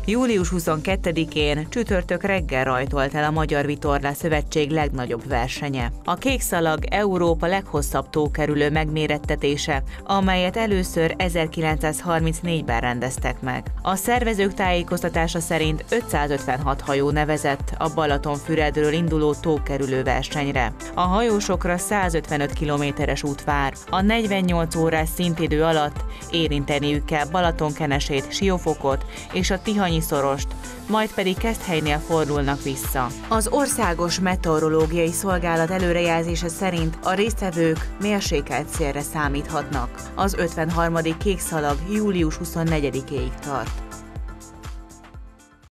Július 22-én csütörtök reggel rajtolt el a Magyar Vitorlás Szövetség legnagyobb versenye. A kékszalag Európa leghosszabb tókerülő megmérettetése, amelyet először 1934-ben rendeztek meg. A szervezők tájékoztatása szerint 556 hajó nevezett a Balatonfüredről induló tókerülő versenyre. A hajósokra 155 kilométeres út vár. A 48 órás szintidő alatt érinteniük kell Balatonkenesét, Siófokot és a Tihanyi-szorost, majd pedig Keszthelynél fordulnak vissza. Az Országos Meteorológiai Szolgálat előrejelzése szerint a résztvevők mérsékelt szélre számíthatnak. Az 53. kékszalag július 24-éig tart.